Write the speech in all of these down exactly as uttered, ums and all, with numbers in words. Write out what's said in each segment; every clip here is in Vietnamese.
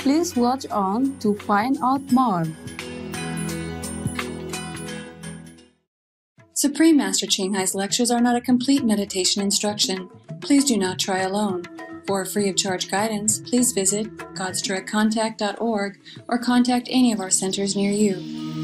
Please watch on to find out more. Supreme Master Ching Hai's lectures are not a complete meditation instruction. Please do not try alone. For free of charge guidance, please visit gods direct contact dot org or contact any of our centers near you.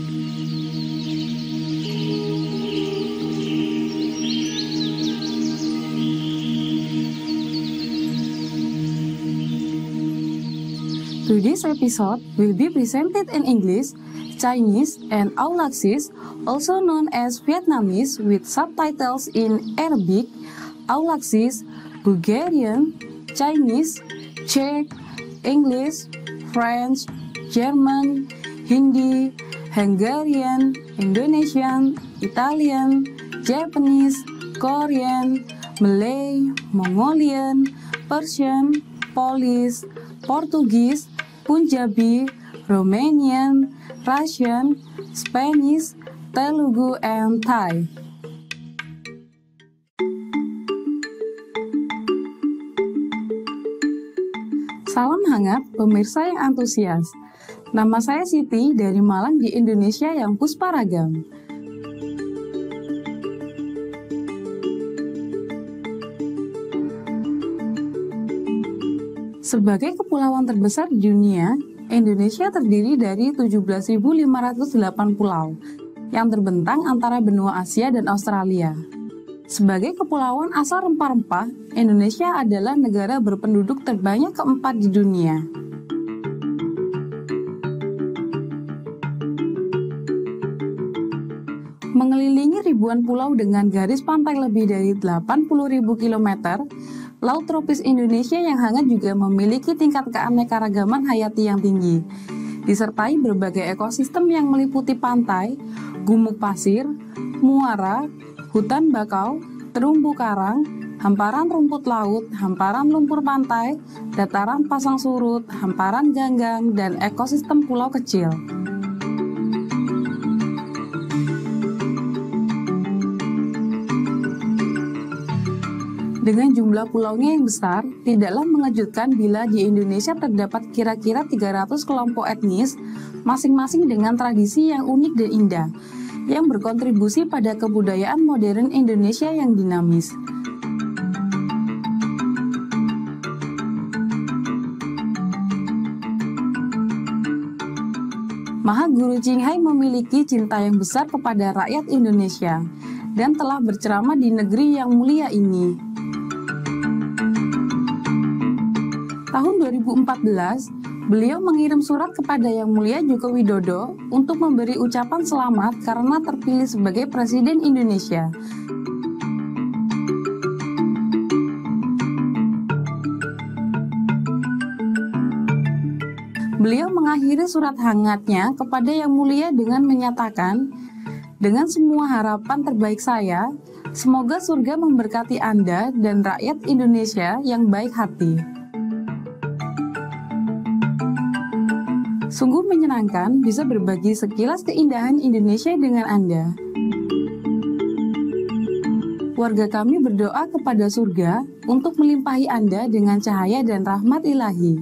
Today's episode will be presented in English, Chinese, and Aulaxis, also known as Vietnamese with subtitles in Arabic, Aulaxis, Bulgarian, Chinese, Czech, English, French, German, Hindi, Hungarian, Indonesian, Italian, Japanese, Korean, Malay, Mongolian, Persian, Polish, Portuguese, Punjabi, Romanian, Russian, Spanish, Telugu, and Thai. Salam hangat pemirsa yang antusias. Nama saya Siti dari Malang di Indonesia yang pusparagam. Sebagai kepulauan terbesar di dunia, Indonesia terdiri dari tujuh belas ribu lima ratus delapan pulau yang terbentang antara benua Asia dan Australia. Sebagai kepulauan asal rempah-rempah, Indonesia adalah negara berpenduduk terbanyak keempat di dunia. Mengelilingi ribuan pulau dengan garis pantai lebih dari delapan puluh ribu kilometer, Laut tropis Indonesia yang hangat juga memiliki tingkat keanekaragaman hayati yang tinggi, disertai berbagai ekosistem yang meliputi pantai, gumuk pasir, muara, hutan bakau, terumbu karang, hamparan rumput laut, hamparan lumpur pantai, dataran pasang surut, hamparan ganggang, dan ekosistem pulau kecil. Dengan jumlah pulaunya yang besar, tidaklah mengejutkan bila di Indonesia terdapat kira-kira tiga ratus kelompok etnis, masing-masing dengan tradisi yang unik dan indah, yang berkontribusi pada kebudayaan modern Indonesia yang dinamis. Maha Guru Ching Hai memiliki cinta yang besar kepada rakyat Indonesia dan telah berceramah di negeri yang mulia ini. Tahun dua ribu empat belas, beliau mengirim surat kepada Yang Mulia Joko Widodo untuk memberi ucapan selamat karena terpilih sebagai Presiden Indonesia. Beliau mengakhiri surat hangatnya kepada Yang Mulia dengan menyatakan, "Dengan semua harapan terbaik saya, semoga surga memberkati Anda dan rakyat Indonesia yang baik hati." Sungguh menyenangkan bisa berbagi sekilas keindahan Indonesia dengan Anda. Warga kami berdoa kepada surga untuk melimpahi Anda dengan cahaya dan rahmat ilahi.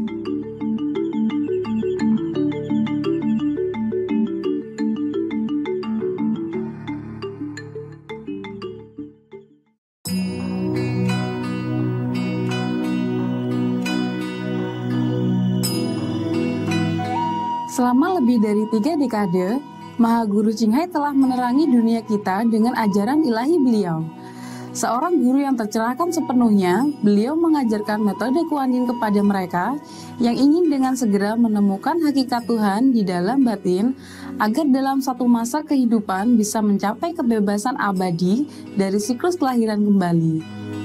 Selama lebih dari tiga dekade, Maha Guru Ching Hai telah menerangi dunia kita dengan ajaran ilahi beliau. Seorang guru yang tercerahkan sepenuhnya, beliau mengajarkan metode Commuion kepada mereka yang ingin dengan segera menemukan hakikat Tuhan di dalam batin, agar dalam satu masa kehidupan bisa mencapai kebebasan abadi dari siklus kelahiran kembali.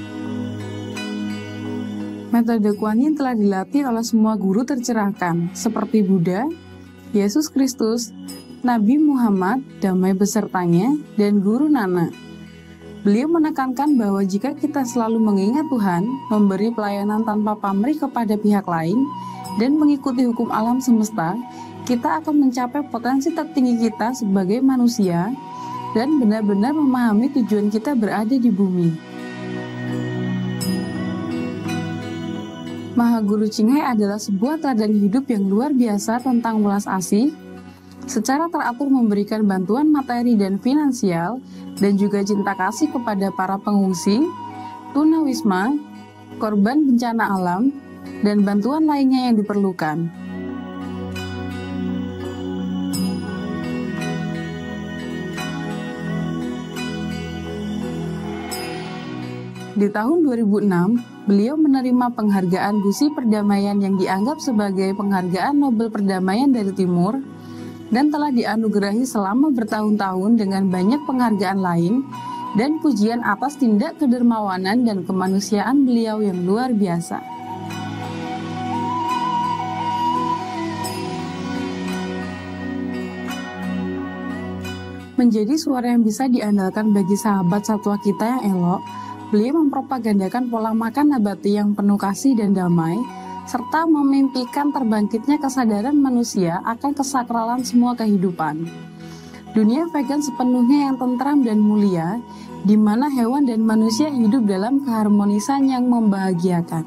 Metode Commuion telah dilatih oleh semua guru tercerahkan, seperti Buddha, Yesus Kristus, Nabi Muhammad, damai besertanya, dan Guru Nana. Beliau menekankan bahwa jika kita selalu mengingat Tuhan, memberi pelayanan tanpa pamrih kepada pihak lain, dan mengikuti hukum alam semesta, kita akan mencapai potensi tertinggi kita sebagai manusia, dan benar-benar memahami tujuan kita berada di bumi. Mahaguru Ching adalah sebuah teladan hidup yang luar biasa tentang welas asih, secara teratur memberikan bantuan materi dan finansial, dan juga cinta kasih kepada para pengungsi, tunawisma, korban bencana alam, dan bantuan lainnya yang diperlukan. Di tahun dua ribu enam, beliau menerima penghargaan Gusi Perdamaian yang dianggap sebagai penghargaan Nobel Perdamaian dari Timur, dan telah dianugerahi selama bertahun-tahun dengan banyak penghargaan lain dan pujian atas tindak kedermawanan dan kemanusiaan beliau yang luar biasa. Menjadi suara yang bisa diandalkan bagi sahabat satwa kita yang elok, beliau mempropagandakan pola makan nabati yang penuh kasih dan damai, serta memimpikan terbangkitnya kesadaran manusia akan kesakralan semua kehidupan. Dunia vegan sepenuhnya yang tentram dan mulia, di mana hewan dan manusia hidup dalam keharmonisan yang membahagiakan.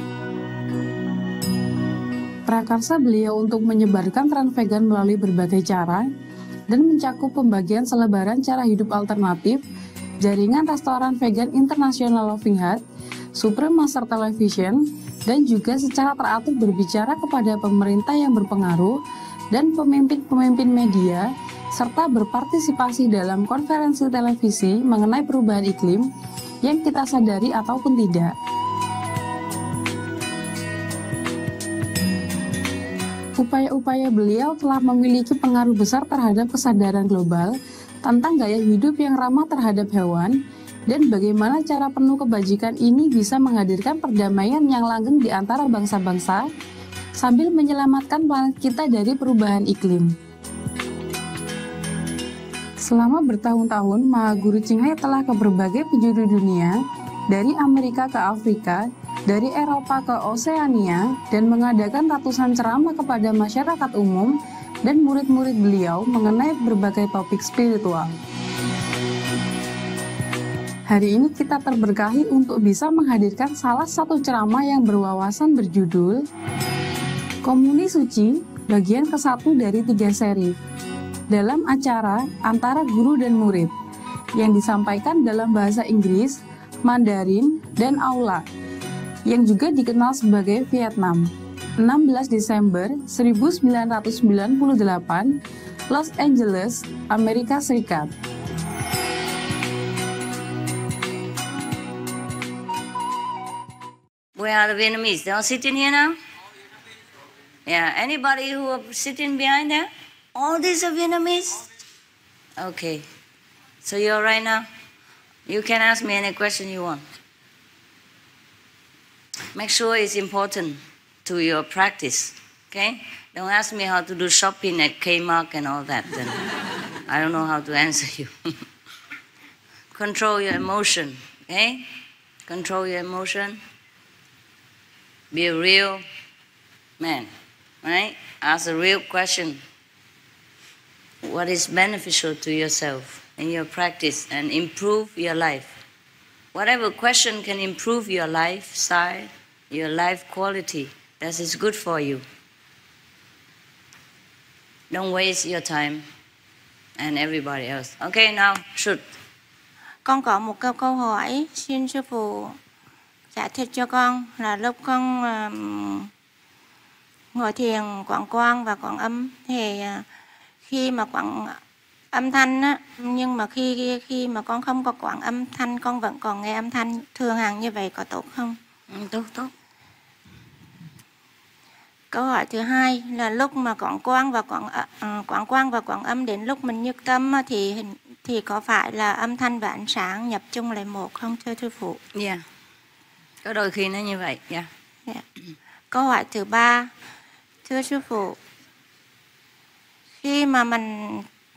Prakarsa beliau untuk menyebarkan tren vegan melalui berbagai cara, dan mencakup pembagian selebaran cara hidup alternatif, jaringan restoran vegan International Loving Heart, Supreme Master Television, dan juga secara teratur berbicara kepada pemerintah yang berpengaruh dan pemimpin-pemimpin media, serta berpartisipasi dalam konferensi televisi mengenai perubahan iklim yang kita sadari ataupun tidak. Upaya-upaya beliau telah memiliki pengaruh besar terhadap kesadaran global tentang gaya hidup yang ramah terhadap hewan, dan bagaimana cara penuh kebajikan ini bisa menghadirkan perdamaian yang langgeng di antara bangsa-bangsa, sambil menyelamatkan planet kita dari perubahan iklim. Selama bertahun-tahun, Mahaguru Ching telah ke berbagai penjuru dunia, dari Amerika ke Afrika, dari Eropa ke Oseania, dan mengadakan ratusan ceramah kepada masyarakat umum dan murid-murid beliau mengenai berbagai topik spiritual. Hari ini kita terberkahi untuk bisa menghadirkan salah satu ceramah yang berwawasan berjudul Komuni Suci, bagian ke satu dari tiga seri, dalam acara antara guru dan murid, yang disampaikan dalam bahasa Inggris, Mandarin, dan Aula, yang juga dikenal sebagai Vietnam. enam belas Desember seribu sembilan ratus sembilan puluh delapan, Los Angeles, Amerika Serikat. Where are the Vietnamese? They all sitting here now? Yeah, anybody who are sitting behind there? All these are Vietnamese? Okay. So you're right now? You can ask me any question you want. Make sure it's important to your practice, okay? Don't ask me how to do shopping at Kmart and all that, then I don't know how to answer you. Control your emotion, okay? Control your emotion. Be a real man, right? Ask a real question. What is beneficial to yourself in your practice and improve your life? Whatever question can improve your lifestyle, your life quality, that is good for you. Don't waste your time and everybody else. Okay, now, shoot. Con có một câu câu hỏi, xin sư phụ giải thích cho con. Là lúc con uh, ngồi thiền quán quang và quán âm, thì uh, khi mà quán âm thanh á, nhưng mà khi khi mà con không có quán âm thanh, con vẫn còn nghe âm thanh thường hàng như vậy, có tốt không? Ừ, tốt, tốt. Câu hỏi thứ hai là lúc mà quán quang và quán uh, quán quang và quán âm đến lúc mình nhất tâm á, thì thì có phải là âm thanh và ánh sáng nhập chung lại một không, thưa sư phụ? Dạ. Yeah. Có đôi khi nó như vậy, dạ. Yeah. Yeah. Câu hỏi thứ ba, thưa sư phụ, khi mà mình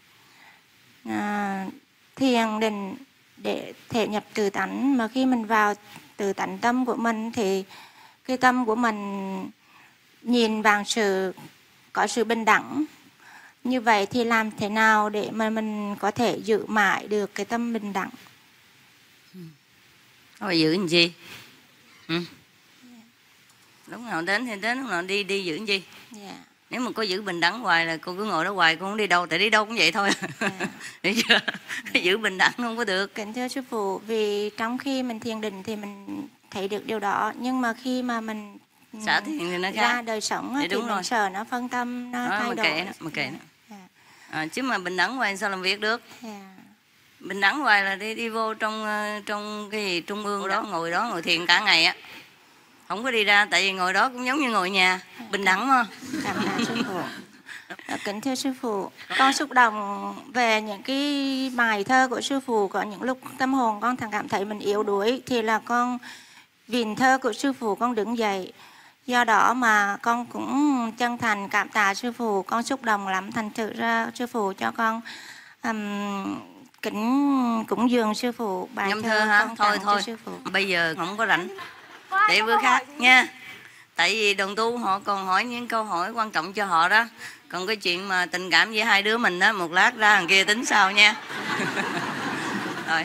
à, thiền định để thể nhập từ tánh, mà khi mình vào từ tánh tâm của mình thì cái tâm của mình nhìn vào sự có sự bình đẳng. Như vậy thì làm thế nào để mà mình có thể giữ mãi được cái tâm bình đẳng? Rồi giữ làm gì? Ừ? Lúc nào đến thì đến, lúc nào đi đi giữ gì. Dạ. Nếu mà có giữ bình đẳng hoài là cô cứ ngồi đó hoài, cô không đi đâu, tại đi đâu cũng vậy thôi. Dạ. Hiểu chưa? Giữ bình đẳng không có được. Kính thưa sư phụ, vì trong khi mình thiền định thì mình thấy được điều đó, nhưng mà khi mà mình Xả thiền thì nó ra khác. đời sống Thì thì, thì đúng mình rồi. sợ nó phân tâm, nó Đó, thay mà đổi. kệ nó, mà kệ nó. Dạ. À, chứ mà bình đẳng hoài sao làm việc được? Dạ. Bình đẳng hoài là đi đi vô trong trong cái gì trung ương đó, ngồi đó ngồi thiền cả ngày á, không có đi ra, tại vì ngồi đó cũng giống như ngồi nhà, bình đẳng mà. Cảm ơn sư phụ. Kính thưa sư phụ, con xúc động về những cái bài thơ của sư phụ, có những lúc tâm hồn con thằng cảm thấy mình yếu đuối thì là con vịn thơ của sư phụ con đứng dậy. Do đó mà con cũng chân thành cảm tạ sư phụ, con xúc động lắm, thành thử ra sư phụ cho con um, kính cúng dường sư phụ bài Ngâm thơ, thơ hả? con Thôi tặng thôi, cho sư phụ. bây giờ không có rảnh, để bữa khác nha. Tại vì đồng tu họ còn hỏi những câu hỏi quan trọng cho họ đó. Còn cái chuyện mà tình cảm với hai đứa mình đó, một lát ra thằng kia tính sau nha. Rồi.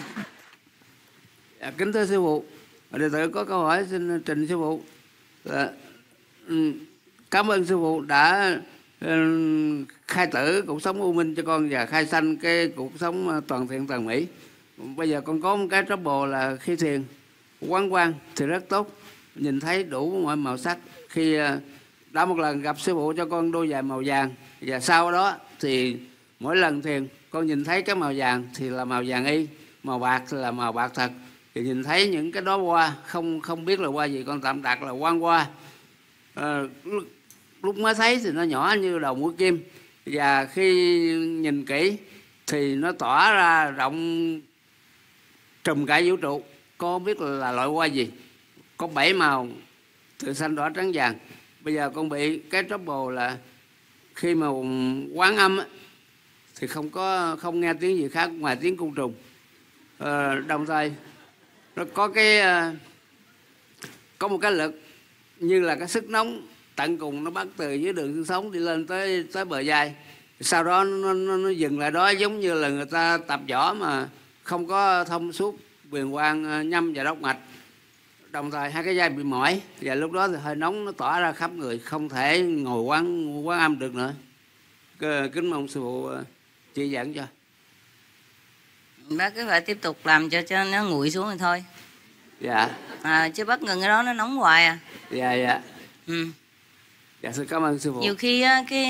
À, kính thưa sư phụ, đệ tử có câu hỏi xin trình sư phụ. À, cảm ơn sư phụ đã uh, khai tử cuộc sống u minh cho con và khai sanh cái cuộc sống toàn thiện toàn mỹ. Bây giờ con có một cái trouble là khi thiền quán quang thì rất tốt, nhìn thấy đủ mọi màu sắc. Khi uh, đã một lần gặp sư phụ cho con đôi giày màu vàng, và sau đó thì mỗi lần thiền con nhìn thấy cái màu vàng thì là màu vàng y, màu bạc là màu bạc thật. Thì nhìn thấy những cái đó hoa, không không biết là hoa gì, con tạm đặt là quang hoa. À, lúc, lúc mới thấy thì nó nhỏ như đầu mũi kim, và khi nhìn kỹ thì nó tỏa ra rộng trùm cả vũ trụ. Con không biết là, là loại hoa gì, có bảy màu từ xanh đỏ trắng vàng. Bây giờ con bị cái trouble là khi mà quán âm thì không có không nghe tiếng gì khác ngoài tiếng côn trùng. À, đồng thời nó có cái có một cái lực như là cái sức nóng tận cùng, nó bắt từ dưới đường xương sống đi lên tới tới bờ vai, sau đó nó, nó, nó dừng lại đó, giống như là người ta tập võ mà không có thông suốt quyền quang nhâm và đốc mạch. Đồng thời hai cái vai bị mỏi, và lúc đó thì hơi nóng nó tỏa ra khắp người, không thể ngồi quán quán âm được nữa. Kính mong sư phụ chỉ dẫn cho. Bác cứ phải tiếp tục làm cho cho nó nguội xuống thì thôi. Dạ. À, chứ bắt ngừng cái đó nó nóng hoài à. Dạ dạ. Ừ. Dạ xin cảm ơn sư phụ. Nhiều khi á, cái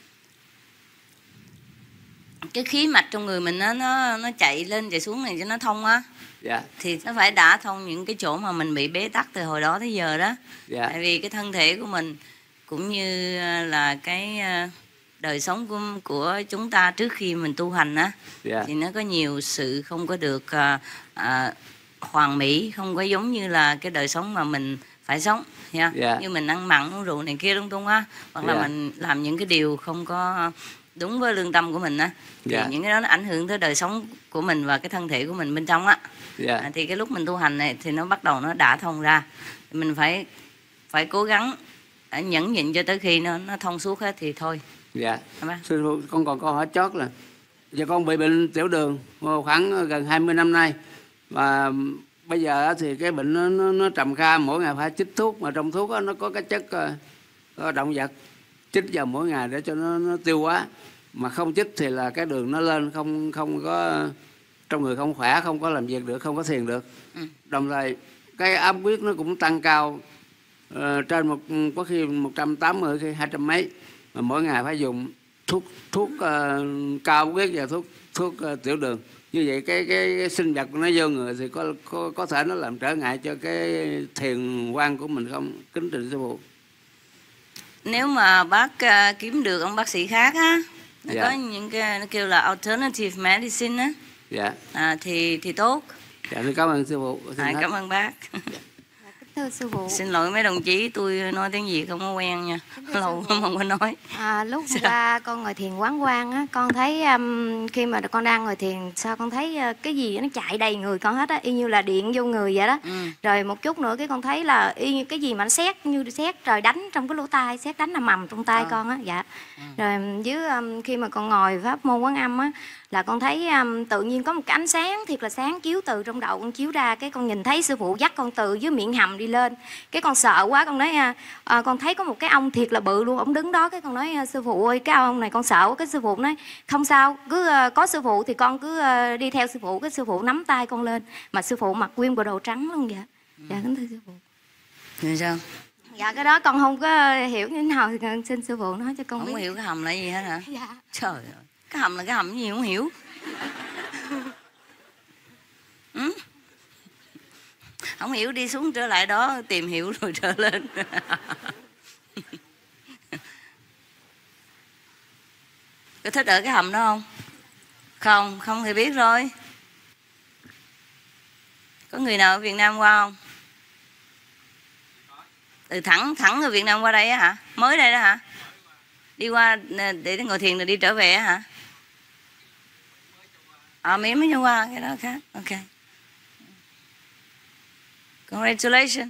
cái khí mạch trong người mình á, nó nó chạy lên chạy xuống này cho nó thông á. Dạ. Thì nó phải đã thông những cái chỗ mà mình bị bế tắc từ hồi đó tới giờ đó. Dạ. Tại vì cái thân thể của mình cũng như là cái đời sống của, của chúng ta trước khi mình tu hành á, yeah. thì nó có nhiều sự không có được à, à, hoàn mỹ, không có giống như là cái đời sống mà mình phải sống, yeah. Yeah. Như mình ăn mặn uống rượu này kia lung tung á, hoặc là yeah. mình làm những cái điều không có đúng với lương tâm của mình á, thì yeah. những cái đó nó ảnh hưởng tới đời sống của mình và cái thân thể của mình bên trong á. Yeah. À, thì cái lúc mình tu hành này thì nó bắt đầu nó đã thông ra, mình phải phải cố gắng nhẫn nhịn cho tới khi nó nó thông suốt hết thì thôi. Dạ. Sư phụ, con còn câu hỏi chót là giờ con bị bệnh tiểu đường khoảng gần hai mươi năm nay, và bây giờ thì cái bệnh nó, nó, nó trầm kha, mỗi ngày phải chích thuốc, mà trong thuốc đó, nó có cái chất uh, động vật, chích vào mỗi ngày để cho nó, nó tiêu hóa, mà không chích thì là cái đường nó lên, không không có trong người không khỏe, không có làm việc được, không có thiền được. Ừ. Đồng thời cái áp huyết nó cũng tăng cao, uh, trên một có khi một trăm tám mươi, khi hai trăm mấy, mà mỗi ngày phải dùng thuốc thuốc uh, cao huyết và thuốc thuốc uh, tiểu đường. Như vậy cái, cái cái sinh vật nó vô người thì có có có thể nó làm trở ngại cho cái thiền quang của mình không? Kính trình sư phụ. Nếu mà bác uh, kiếm được ông bác sĩ khác á, nó dạ. có những cái nó kêu là alternative medicine á, dạ. à, thì thì tốt. Dạ, tôi cảm ơn sư phụ. À, cảm ơn bác. Thưa sư phụ. Xin lỗi mấy đồng chí, tôi nói tiếng Việt không có quen nha, lâu lắm không có nói. À, lúc qua con ngồi thiền quán quang á, con thấy um, khi mà con đang ngồi thiền, sao con thấy uh, cái gì nó chạy đầy người con hết á, y như là điện vô người vậy đó. Ừ. Rồi một chút nữa cái con thấy là y như cái gì mà nó sét, như sét trời đánh trong cái lỗ tai, sét đánh nằm mầm trong tai à. Con á, dạ. Ừ. Rồi dưới um, khi mà con ngồi pháp môn quán âm á, là con thấy um, tự nhiên có một cái ánh sáng thiệt là sáng chiếu từ trong đầu con chiếu ra, cái con nhìn thấy sư phụ dắt con từ dưới miệng hầm đi đi lên. Cái con sợ quá, con nói à, con thấy có một cái ông thiệt là bự luôn, ông đứng đó. Cái con nói sư phụ ơi, cái ông này con sợ quá. Cái sư phụ nói không sao, cứ có sư phụ thì con cứ đi theo sư phụ. Cái sư phụ nắm tay con lên, mà sư phụ mặc nguyên bộ đồ trắng luôn vậy. Ừ. Dạ kính thưa sư phụ. Thì sao? Dạ cái đó con không có hiểu như thế nào thì xin sư phụ nói cho con không biết. Không hiểu cái hầm là gì hết hả? Dạ. Trời ơi, cái hầm là cái hầm gì không hiểu. Ừ? Không hiểu đi xuống trở lại đó tìm hiểu rồi trở lên. Có thích ở cái hầm đó không? Không, không thì biết rồi. Có người nào ở Việt Nam qua không? Ừ, thẳng thẳng ở Việt Nam qua đây á hả? Mới đây đó hả? Đi qua để ngồi thiền rồi đi trở về á hả? À, mới mới qua, cái đó khác. Ok. Congratulations.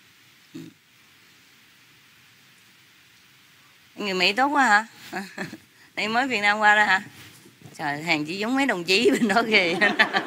Người Mỹ tốt quá hả? Đây mới Việt Nam qua đó hả? Trời, hàng chỉ giống mấy đồng chí bên đó kìa.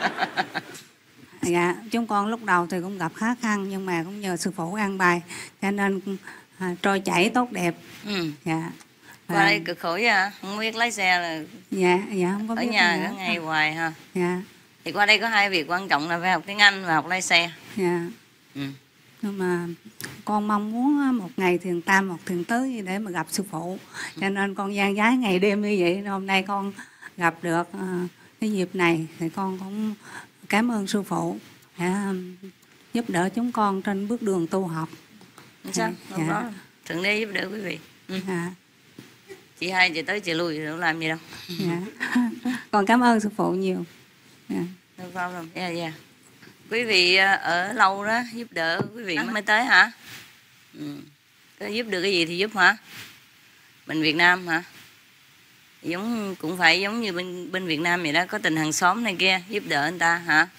Dạ, chúng con lúc đầu thì cũng gặp khó khăn, nhưng mà cũng nhờ sư phụ an bài cho nên à, trôi chảy tốt đẹp. Ừ. Dạ. Qua đây cực khổ vậy hả? Không biết lái xe là dạ dạ không có ở biết nhà cả nữa. ngày hoài ha. Dạ. Thì qua đây có hai việc quan trọng là phải học tiếng Anh và học lái xe. Dạ. Ừ. Nhưng mà con mong muốn một ngày thiền tam một thiền tứ để mà gặp sư phụ, cho nên con gian giái ngày đêm như vậy. Hôm nay con gặp được uh, cái dịp này thì con cũng cảm ơn sư phụ đã giúp đỡ chúng con trên bước đường tu học. Sao? Dạ. Đó. Thượng đế giúp đỡ quý vị. Ừ. Dạ. Chị hai chị tới chị lui đâu làm gì đâu. Dạ. Con cảm ơn sư phụ nhiều. Dạ. Đâu vào đâu. Dạ dạ. Quý vị ở lâu đó giúp đỡ quý vị mới tới hả? Ừ. Giúp được cái gì thì giúp hả? Bên Việt Nam hả? Giống cũng phải giống như bên bên Việt Nam vậy đó, có tình hàng xóm này kia giúp đỡ anh ta hả?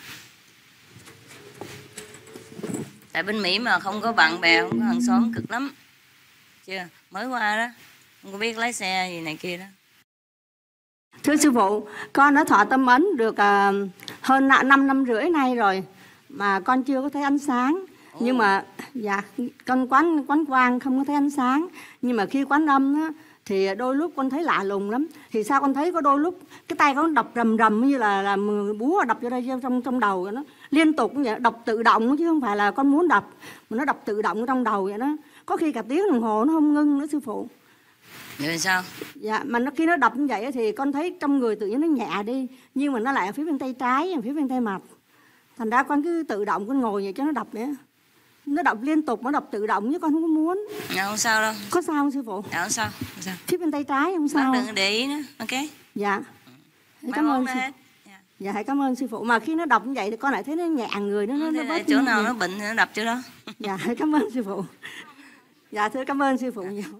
Tại bên Mỹ mà không có bạn bè, không có hàng xóm cực lắm. Chưa, mới qua đó, không có biết lái xe gì này kia đó. Thưa sư phụ, con đã thọ tâm ấn được uh, hơn năm năm rưỡi nay rồi mà con chưa có thấy ánh sáng. Ồ. Nhưng mà dạ con quán quán quang không có thấy ánh sáng, nhưng mà khi quán âm á, thì đôi lúc con thấy lạ lùng lắm. Thì sao con thấy có đôi lúc cái tay con đập rầm rầm như là là búa đập vô đây trong trong đầu vậy, nó liên tục như vậy, đập tự động chứ không phải là con muốn đập, mà nó đập tự động trong đầu vậy đó. Có khi cả tiếng đồng hồ nó không ngưng nữa sư phụ. Rồi sao? Dạ, mà nó khi nó đập như vậy thì con thấy trong người tự nhiên nó nhẹ đi, nhưng mà nó lại ở phía bên tay trái, ở phía bên tay mặt. Thành ra con cứ tự động con ngồi vậy cho nó đập nữa. Nó đập liên tục, nó đập tự động chứ con không có muốn. Dạ, không sao đâu. Có sao không sư phụ? Dạ, không sao. Không sao. Phía bên tay trái không sao. Bác đừng để ý nữa, ok? Dạ. Mai Cảm ơn sư hết. Dạ. Dạ, hãy cảm ơn sư phụ. Mà khi nó đập như vậy thì con lại thấy nó nhẹ người, nó nó, nó bớt chỗ nào nó bệnh thì nó đập chỗ đó. Dạ, hãy cảm ơn sư phụ. Dạ, thưa cảm ơn sư phụ nhiều.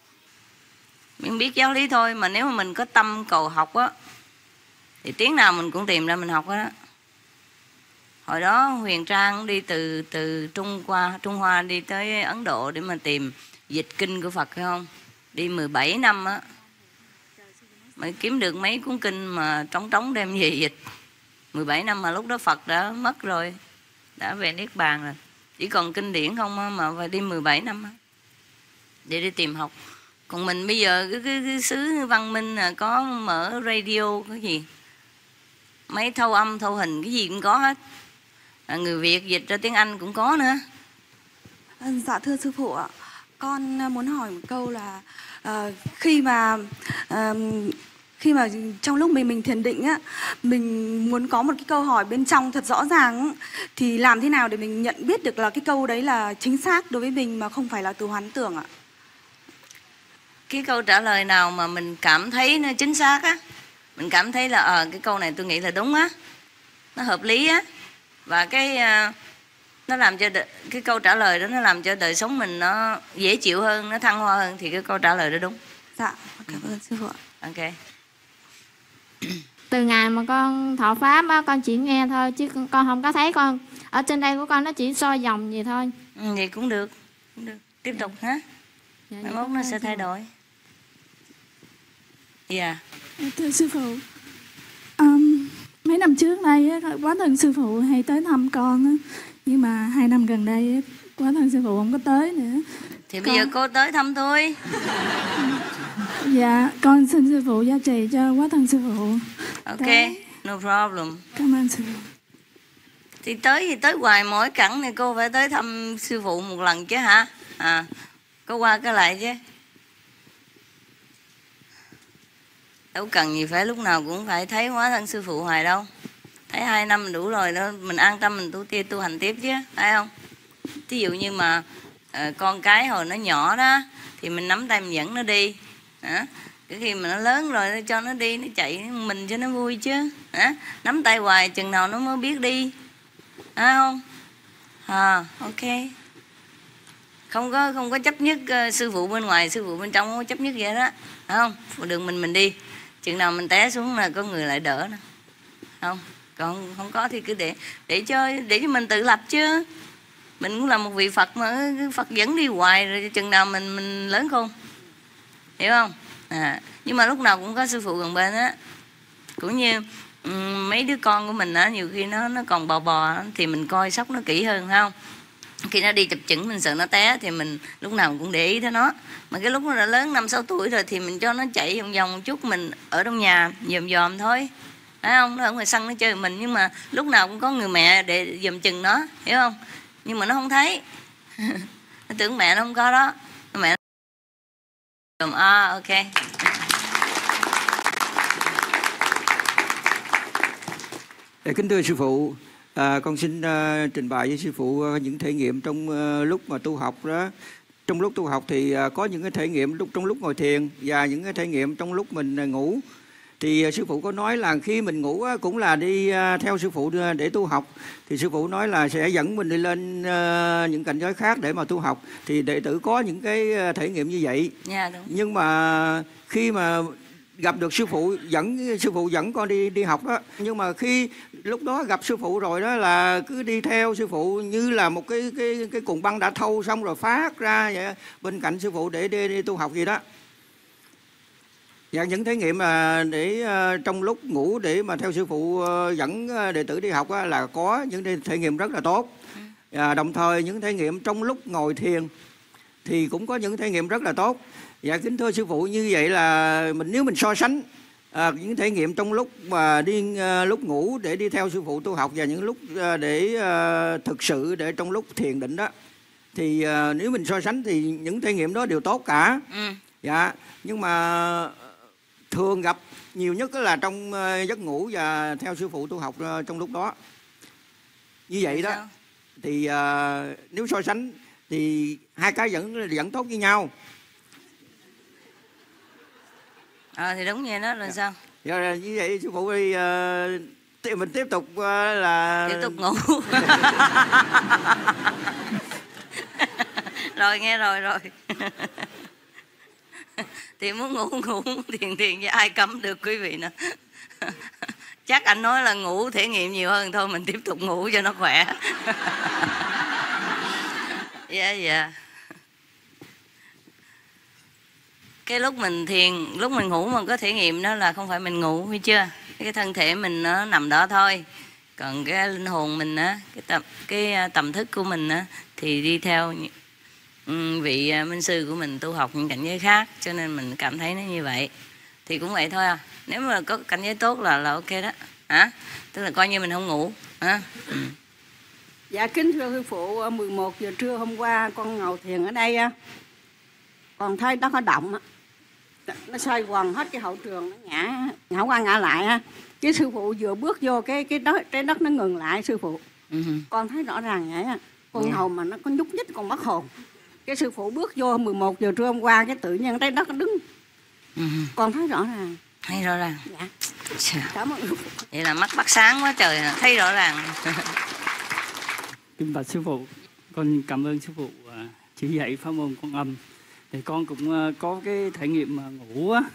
Mình biết giáo lý thôi, mà nếu mà mình có tâm cầu học á thì tiếng nào mình cũng tìm ra mình học đó. Hồi đó Huyền Trang đi từ từ Trung qua Trung Hoa đi tới Ấn Độ để mà tìm dịch kinh của Phật, phải không? Đi mười bảy năm á mới kiếm được mấy cuốn kinh mà trống trống đem về dịch. mười bảy năm mà lúc đó Phật đã mất rồi, đã về Niết Bàn rồi. Chỉ còn kinh điển không á, mà phải đi mười bảy năm á để đi tìm học. Còn mình bây giờ cái, cái, cái xứ văn minh là có mở radio cái gì, máy thâu âm thâu hình cái gì cũng có hết. À, người Việt dịch ra tiếng Anh cũng có nữa. À, dạ thưa sư phụ ạ, con muốn hỏi một câu là uh, khi mà uh, khi mà trong lúc mình mình thiền định á, mình muốn có một cái câu hỏi bên trong thật rõ ràng, thì làm thế nào để mình nhận biết được là cái câu đấy là chính xác đối với mình mà không phải là từ hoán tưởng ạ? Cái câu trả lời nào mà mình cảm thấy nó chính xác á, mình cảm thấy là ờ à, cái câu này tôi nghĩ là đúng á, nó hợp lý á, và cái uh, nó làm cho đ- cái câu trả lời đó nó làm cho đời sống mình nó dễ chịu hơn, nó thăng hoa hơn, thì cái câu trả lời đó đúng. Dạ, cảm ơn sư phụ. Ok. Từ ngày mà con thọ pháp á, con chỉ nghe thôi chứ con không có thấy. Con ở trên đây của con nó chỉ soi vòng vậy thôi. Ừ, vậy cũng được, cũng được. Tiếp tục ha. Dạ, mai mốt nó sẽ thay đổi. Dạ. Yeah. Thưa sư phụ, um, mấy năm trước đây á, quán thân sư phụ hay tới thăm con á, nhưng mà hai năm gần đây á, quá thân sư phụ không có tới nữa. Thì con... bây giờ cô tới thăm tôi. Dạ, con xin sư phụ gia trì cho quá thân sư phụ. Ok, tới. No problem. Cảm ơn sư phụ. Thì tới thì tới hoài, mỗi cẳng này cô phải tới thăm sư phụ một lần chứ hả? À, có qua cái lại chứ. Đâu cần gì phải lúc nào cũng phải thấy hóa thân sư phụ hoài đâu. Thấy hai năm đủ rồi đó, mình an tâm mình tu tiên tu hành tiếp chứ, phải không? Ví dụ như mà uh, con cái hồi nó nhỏ đó thì mình nắm tay mình dẫn nó đi. Hả? Cái khi mà nó lớn rồi cho nó đi, nó chạy mình cho nó vui chứ. Hả? Nắm tay hoài chừng nào nó mới biết đi. Phải không? À, ok. Không có không có chấp nhất uh, sư phụ bên ngoài, sư phụ bên trong không có chấp nhất vậy đó. Phải không? Phụ đường mình mình đi. Chừng nào mình té xuống là có người lại đỡ nó. Không? Còn không có thì cứ để để cho để cho mình tự lập chứ. Mình cũng là một vị Phật mà Phật dẫn đi hoài rồi chừng nào mình mình lớn không? Hiểu không? À, nhưng mà lúc nào cũng có sư phụ gần bên á. Cũng như um, mấy đứa con của mình á, nhiều khi nó nó còn bò bò thì mình coi sóc nó kỹ hơn, phải không? Khi nó đi chập chững mình sợ nó té thì mình lúc nào cũng để ý tới nó. Mà cái lúc nó đã lớn năm sáu tuổi rồi thì mình cho nó chạy vòng vòng một chút, mình ở trong nhà dòm dòm thôi. Phải không? Nó ở ngoài sân nó chơi mình, nhưng mà lúc nào cũng có người mẹ để dòm chừng nó, hiểu không? Nhưng mà nó không thấy. Nó tưởng mẹ nó không có đó. Mẹ nó... À, ok. Để kính thưa sư phụ, à, con xin uh, trình bày với sư phụ uh, những thể nghiệm trong uh, lúc mà tu học đó. Trong lúc tu học thì uh, có những cái thể nghiệm lúc trong lúc ngồi thiền và những cái thể nghiệm trong lúc mình uh, ngủ. Thì uh, sư phụ có nói là khi mình ngủ uh, cũng là đi uh, theo sư phụ để tu học. Thì sư phụ nói là sẽ dẫn mình đi lên uh, những cảnh giới khác để mà tu học. Thì đệ tử có những cái uh, thể nghiệm như vậy. Yeah, đúng. Nhưng mà khi mà gặp được sư phụ dẫn sư phụ dẫn con đi đi học đó, nhưng mà khi lúc đó gặp sư phụ rồi đó là cứ đi theo sư phụ như là một cái cái cái cuộn băng đã thâu xong rồi phát ra vậy, bên cạnh sư phụ để đi, đi tu học gì đó. Và những thể nghiệm mà để uh, trong lúc ngủ để mà theo sư phụ uh, dẫn đệ tử đi học á, là có những thể nghiệm rất là tốt. À, đồng thời những thể nghiệm trong lúc ngồi thiền thì cũng có những thể nghiệm rất là tốt. Dạ kính thưa sư phụ, như vậy là mình nếu mình so sánh à, những thể nghiệm trong lúc mà đi à, lúc ngủ để đi theo sư phụ tu học và những lúc à, để à, thực sự để trong lúc thiền định đó, thì à, nếu mình so sánh thì những thể nghiệm đó đều tốt cả. Ừ. Dạ, nhưng mà thường gặp nhiều nhất là trong à, giấc ngủ và theo sư phụ tu học à, trong lúc đó. Như vậy đó thì à, nếu so sánh thì hai cái vẫn vẫn tốt với nhau. À, thì đúng vậy đó là dạ. Sao? Rồi như vậy sư phụ thì uh, mình tiếp tục uh, là tiếp tục ngủ. Rồi nghe rồi rồi. Thì muốn ngủ ngủ, thiền thiền với ai cấm được quý vị nữa. Chắc anh nói là ngủ thể nghiệm nhiều hơn, thôi mình tiếp tục ngủ cho nó khỏe. Dạ dạ. Cái lúc mình thiền, lúc mình ngủ mà có thể nghiệm đó là không phải mình ngủ, hay chưa? Cái thân thể mình nó nằm đó thôi. Còn cái linh hồn mình á, cái tầm cái tầm thức của mình á thì đi theo vị minh sư của mình tu học những cảnh giới khác, cho nên mình cảm thấy nó như vậy. Thì cũng vậy thôi à. Nếu mà có cảnh giới tốt là là ok đó. Hả? Tức là coi như mình không ngủ, hả? Ừ. Dạ kính thưa sư phụ, mười một giờ trưa hôm qua con ngồi thiền ở đây á, còn thấy nó có động á, nó xoay quần hết cái hậu trường, nó ngã ngã qua ngã lại á. Cái sư phụ vừa bước vô cái cái đất trái đất nó ngừng lại sư phụ. Uh-huh. Con thấy rõ ràng vậy á, con yeah. hồn mà nó có nhúc nhích còn mất hồn. Cái sư phụ bước vô mười một giờ trưa hôm qua cái tự nhiên trái đất nó đứng. Uh-huh. Con thấy rõ ràng. Thấy rõ ràng. Dạ. Chà. Cảm ơn. Vậy là mắt bắt sáng quá trời, thấy rõ ràng. Kính bạch sư phụ, con cảm ơn sư phụ chỉ dạy pháp môn Quan Âm. Thì con cũng có cái trải nghiệm mà ngủ á.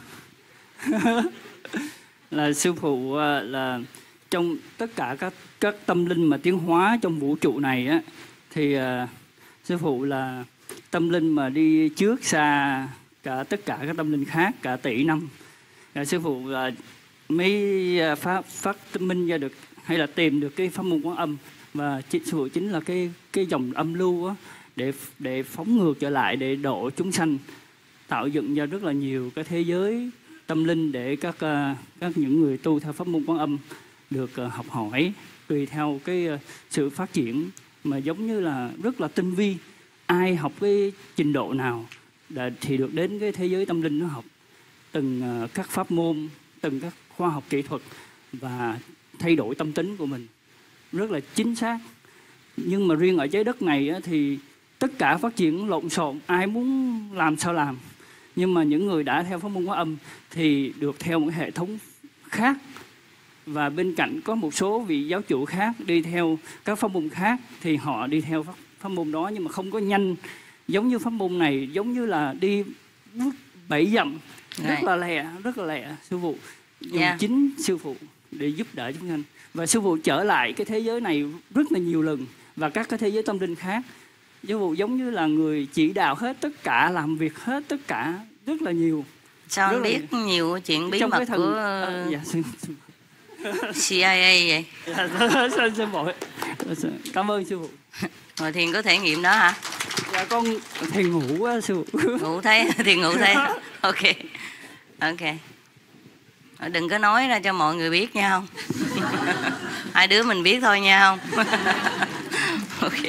Là sư phụ là trong tất cả các các tâm linh mà tiến hóa trong vũ trụ này á, thì uh, sư phụ là tâm linh mà đi trước xa cả tất cả các tâm linh khác cả tỷ năm. Và sư phụ uh, mới phát phát minh ra được hay là tìm được cái pháp môn Quan Âm, và sư phụ chính là cái cái dòng âm lưu á, để để phóng ngược trở lại để độ chúng sanh, tạo dựng ra rất là nhiều cái thế giới tâm linh để các uh, các những người tu theo pháp môn Quán Âm được uh, học hỏi tùy theo cái uh, sự phát triển mà giống như là rất là tinh vi. Ai học cái trình độ nào đã, thì được đến cái thế giới tâm linh nó học từng uh, các pháp môn, từng các khoa học kỹ thuật và thay đổi tâm tính của mình rất là chính xác. Nhưng mà riêng ở trái đất này á, thì tất cả phát triển lộn xộn, ai muốn làm sao làm. Nhưng mà những người đã theo pháp môn Quán Âm thì được theo một hệ thống khác. Và bên cạnh có một số vị giáo chủ khác đi theo các pháp môn khác thì họ đi theo pháp, pháp môn đó nhưng mà không có nhanh giống như pháp môn này, giống như là đi bước bảy dặm rất là lẹ, rất là lẹ. Sư phụ dùng yeah. chính sư phụ để giúp đỡ chúng anh. Và sư phụ trở lại cái thế giới này rất là nhiều lần và các cái thế giới tâm linh khác. Sư phụ giống như là người chỉ đạo hết tất cả, làm việc hết tất cả rất là nhiều. Sao rất biết là... nhiều chuyện bí trong mật thần... của à, dạ, xin... xê i a vậy? Dạ, xin, xin bộ. Cảm ơn sư phụ. Ngồi thiền có thể nghiệm đó hả? Dạ con thiền ngủ quá sư phụ. Ngủ thấy, thiền ngủ thấy. Ok, ok. Đừng có nói ra cho mọi người biết nha không? Hai đứa mình biết thôi nha không? Ok.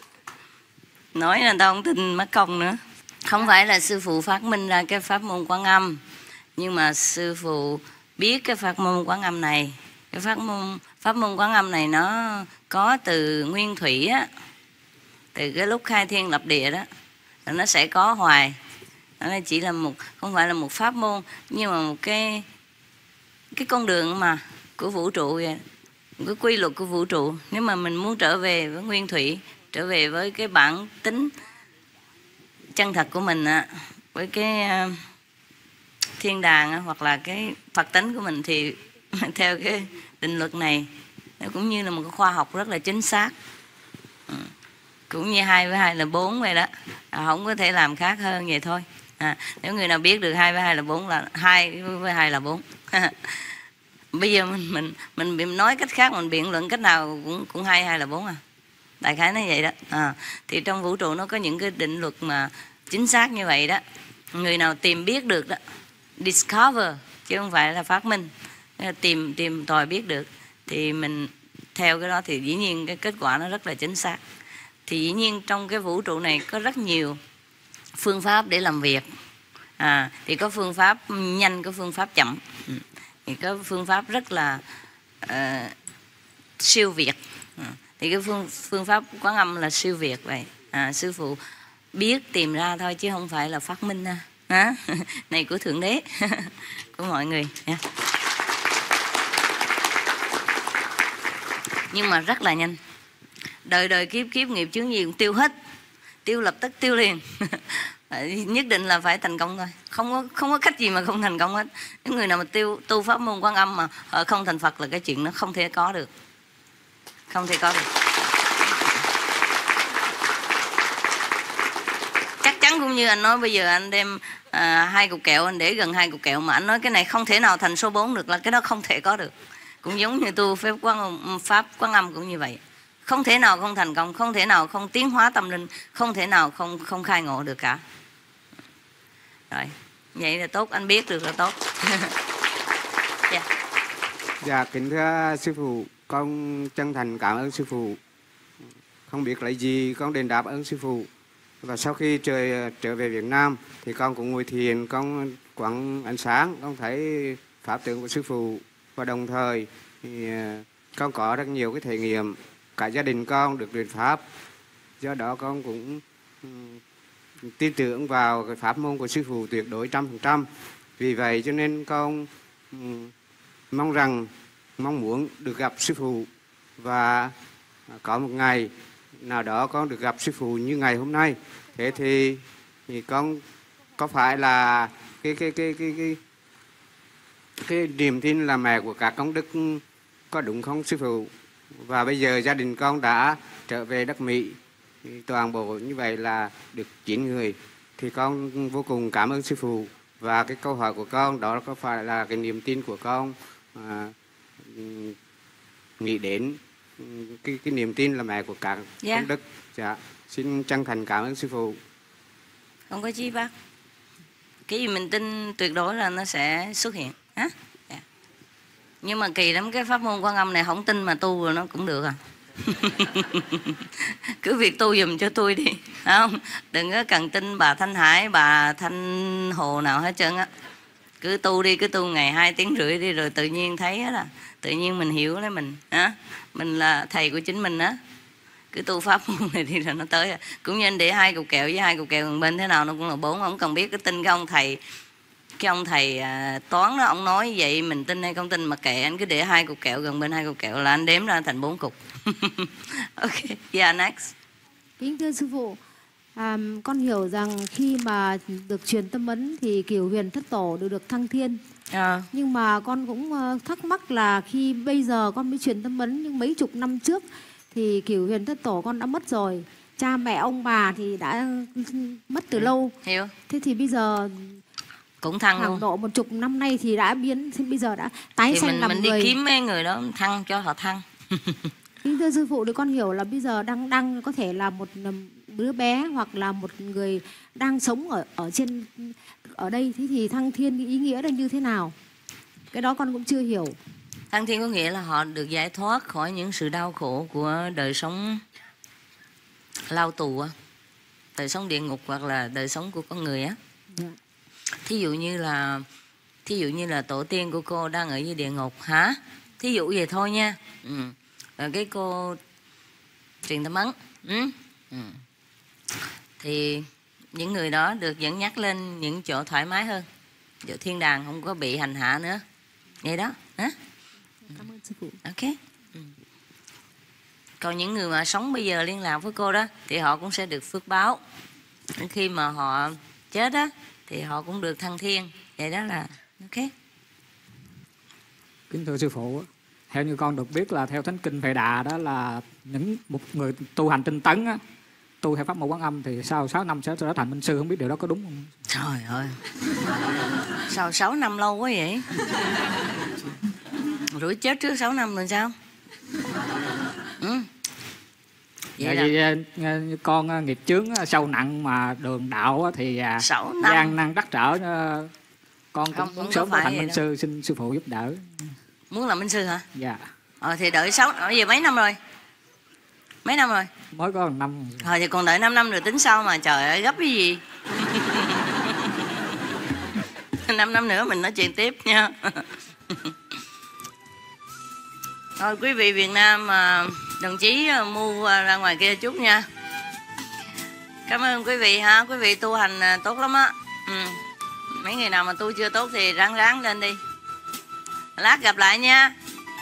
Nói là tao không tin mất công nữa. Không phải là sư phụ phát minh ra cái pháp môn Quán Âm, nhưng mà sư phụ biết cái pháp môn Quán Âm này. Cái pháp môn pháp môn Quán Âm này nó có từ nguyên thủy á, từ cái lúc khai thiên lập địa đó, nó sẽ có hoài. Nó chỉ là một, không phải là một pháp môn, nhưng mà một cái cái con đường mà của vũ trụ vậy, một cái quy luật của vũ trụ. Nếu mà mình muốn trở về với nguyên thủy, trở về với cái bản tính chân thật của mình á, với cái uh, thiên đàng á, hoặc là cái Phật tính của mình thì theo cái định luật này, nó cũng như là một cái khoa học rất là chính xác. Ừ. Cũng như hai với hai là bốn vậy đó, à, không có thể làm khác hơn vậy thôi. À, nếu người nào biết được hai với hai là bốn là hai với hai là bốn. Bây giờ mình mình mình bị nói cách khác, mình biện luận cách nào cũng cũng hai hai là bốn à. Đại khái nó vậy đó. À, thì trong vũ trụ nó có những cái định luật mà chính xác như vậy đó. Người nào tìm biết được đó, discover chứ không phải là phát minh, tìm tìm tòi biết được thì mình theo cái đó thì dĩ nhiên cái kết quả nó rất là chính xác. Thì dĩ nhiên trong cái vũ trụ này có rất nhiều phương pháp để làm việc. À, thì có phương pháp nhanh, có phương pháp chậm. Thì có phương pháp rất là uh, siêu việt. À, thì cái phương phương pháp Quán Âm là siêu việt vậy. À, sư phụ biết tìm ra thôi chứ không phải là phát minh. À, này của Thượng Đế, của mọi người. Yeah. Nhưng mà rất là nhanh. Đời đời kiếp kiếp nghiệp chướng gì cũng tiêu hết, tiêu lập tức, tiêu liền. Nhất định là phải thành công thôi, không có không có cách gì mà không thành công hết. Những người nào mà tiêu tu pháp môn Quán Âm mà họ không thành Phật là cái chuyện nó không thể có được, không thể có được. Chắc chắn cũng như anh nói bây giờ anh đem à, hai cục kẹo, anh để gần hai cục kẹo mà anh nói cái này không thể nào thành số bốn được, là cái đó không thể có được. Cũng giống như tu phép Quán pháp Quán Âm cũng như vậy, không thể nào không thành công, không thể nào không tiến hóa tâm linh, không thể nào không không khai ngộ được cả. Rồi, vậy là tốt, anh biết được là tốt. Yeah. Dạ, kính thưa sư phụ, con chân thành cảm ơn sư phụ. Không biết lấy gì con đền đáp ơn sư phụ. Và sau khi trở trở về Việt Nam thì con cũng ngồi thiền, con quảng ánh sáng, con thấy pháp tượng của sư phụ, và đồng thời thì con có rất nhiều cái thể nghiệm, cả gia đình con được truyền pháp, do đó con cũng um, tin tưởng vào cái pháp môn của sư phụ tuyệt đối trăm phần trăm. Vì vậy cho nên con um, mong rằng mong muốn được gặp sư phụ, và có một ngày nào đó con được gặp sư phụ như ngày hôm nay. Thế thì, thì con có phải là cái cái cái cái cái cái niềm tin là mẹ của các công đức có đúng không sư phụ? Và bây giờ gia đình con đã trở về đất Mỹ, toàn bộ như vậy là được chín người. Thì con vô cùng cảm ơn sư phụ. Và cái câu hỏi của con đó có phải là cái niềm tin của con à, nghĩ đến cái cái niềm tin là mẹ của các yeah. công đức. Dạ. Xin chân thành cảm ơn sư phụ. Không có chi bác. Cái gì mình tin tuyệt đối là nó sẽ xuất hiện. Hả? Yeah. Nhưng mà kỳ lắm, cái pháp môn Quan Âm này không tin mà tu rồi nó cũng được à. Cứ việc tu giùm cho tôi đi, không? Đừng có cần tin bà Thanh Hải, bà Thanh Hồ nào hết trơn á. Cứ tu đi, cứ tu ngày hai tiếng rưỡi đi, rồi tự nhiên thấy á là tự nhiên mình hiểu lấy mình, á, mình là thầy của chính mình á. Cứ tu pháp môn này đi rồi nó tới. Cũng như anh để hai cục kẹo với hai cục kẹo gần bên thế nào nó cũng là bốn, không cần biết cái tin cái ông thầy cái ông thầy à, toán đó, ông nói vậy mình tin hay không tin mà kệ, anh cứ để hai cục kẹo gần bên hai cục kẹo là anh đếm ra thành bốn cục. Ok, yeah, next. Kính thưa sư phụ, à, con hiểu rằng khi mà được truyền tâm ấn thì kiểu huyền thất tổ đều được thăng thiên. À. Nhưng mà con cũng thắc mắc là khi bây giờ con mới truyền tâm ấn, nhưng mấy chục năm trước thì kiểu huyền thất tổ con đã mất rồi. Cha mẹ ông bà thì đã mất từ lâu. Hiểu. Thế thì bây giờ cũng thăng hàng luôn. độ một chục năm nay thì đã biến, thì bây giờ đã tái thì sanh mình, làm mình người. Mình đi kiếm mấy người đó thăng cho họ thăng. Kính thưa sư phụ, thì con hiểu là bây giờ đang đang có thể là một đứa bé hoặc là một người đang sống ở ở trên ở đây, thế thì thăng thiên ý nghĩa là như thế nào? Cái đó con cũng chưa hiểu. Thăng thiên có nghĩa là họ được giải thoát khỏi những sự đau khổ của đời sống lao tù á, đời sống địa ngục hoặc là đời sống của con người á. Yeah. Thí dụ như là thí dụ như là tổ tiên của cô đang ở dưới địa ngục hả? Thí dụ vậy thôi nha. Ừ. Rồi cái cô truyền tâm ấn. Ừ. Ừ. Thì những người đó được dẫn dắt lên những chỗ thoải mái hơn, chỗ thiên đàng, không có bị hành hạ nữa. Vậy đó. Hả? Cảm ơn sư phụ. Ok. Ừ. Còn những người mà sống bây giờ liên lạc với cô đó thì họ cũng sẽ được phước báo. Khi mà họ chết á thì họ cũng được thăng thiên. Vậy đó là ok. Kính thưa sư phụ, theo như con được biết là theo Thánh Kinh Phệ Đà đó là những một người tu hành tinh tấn á, tu theo pháp môn Quán Âm thì sau sáu năm sẽ trở thành minh sư, không biết điều đó có đúng không? Trời ơi. Sao sáu năm lâu quá vậy? Rồi chết trước sáu năm rồi sao? Ừ. Vậy dạ, là... vậy, con nghiệp chướng sâu nặng mà đường đạo thì gian nan trắc trở, con cũng muốn sớm trở thành minh sư, xin sư phụ giúp đỡ. Muốn làm minh sư hả? Dạ. Ờ thì đợi sáu, ở về mấy năm rồi? Mấy năm rồi? Mới có một năm. Thôi thì còn đợi năm năm rồi tính sau mà, trời ơi gấp cái gì? năm năm nữa mình nói chuyện tiếp nha. Thôi quý vị Việt Nam, đồng chí mua ra ngoài kia chút nha. Cảm ơn quý vị ha, quý vị tu hành tốt lắm á. Ừ. Mấy người nào mà tu chưa tốt thì ráng ráng lên đi. Lát gặp lại nha.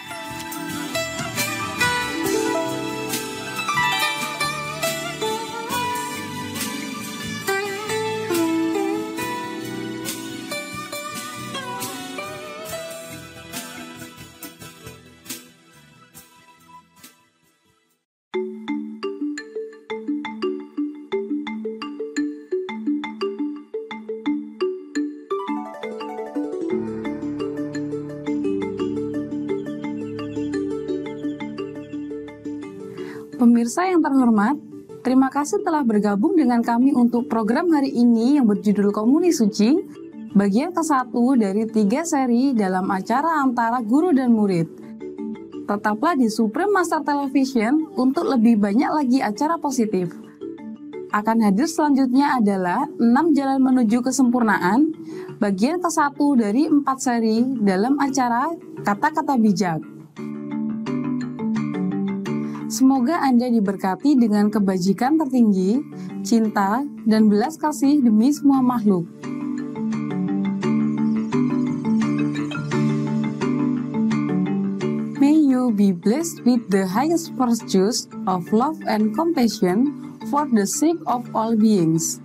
Pemirsa yang terhormat, terima kasih telah bergabung dengan kami untuk program hari ini yang berjudul Komuni Suci, bagian ke satu dari tiga seri dalam acara antara guru dan murid. Tetaplah di Supreme Master Television untuk lebih banyak lagi acara positif. Akan hadir selanjutnya adalah enam jalan menuju kesempurnaan, bagian ke satu dari empat seri dalam acara Kata-Kata Bijak. Semoga Anda diberkati dengan kebajikan tertinggi, cinta, dan belas kasih demi semua makhluk. May you be blessed with the highest virtues of love and compassion for the sake of all beings.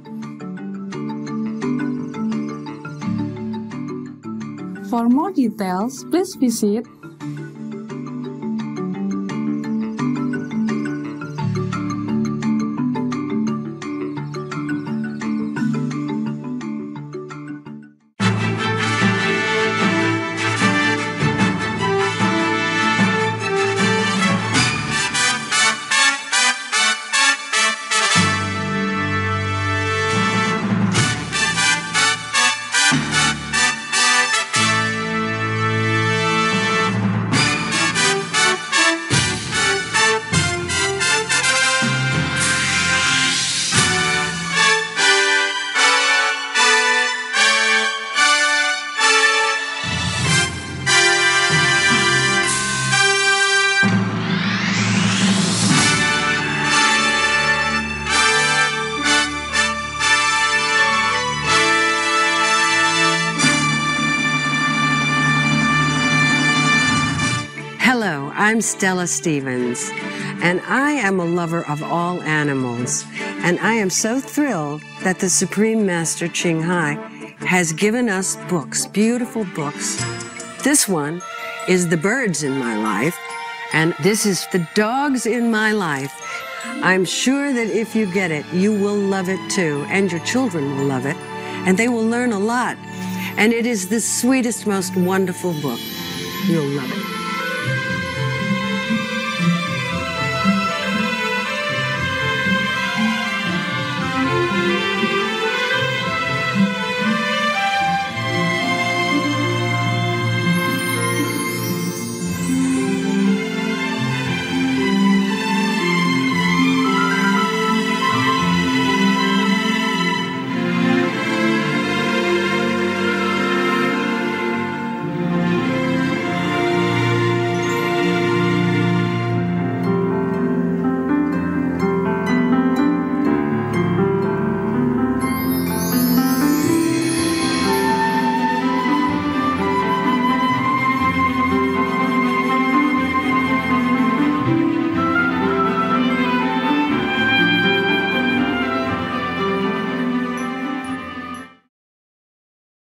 For more details, please visit I'm Stella Stevens, and I am a lover of all animals, and I am so thrilled that the Supreme Master Ching has given us books, beautiful books. This one is The Birds in My Life, and this is The Dogs in My Life. I'm sure that if you get it, you will love it too, and your children will love it, and they will learn a lot. And it is the sweetest, most wonderful book. You'll love it.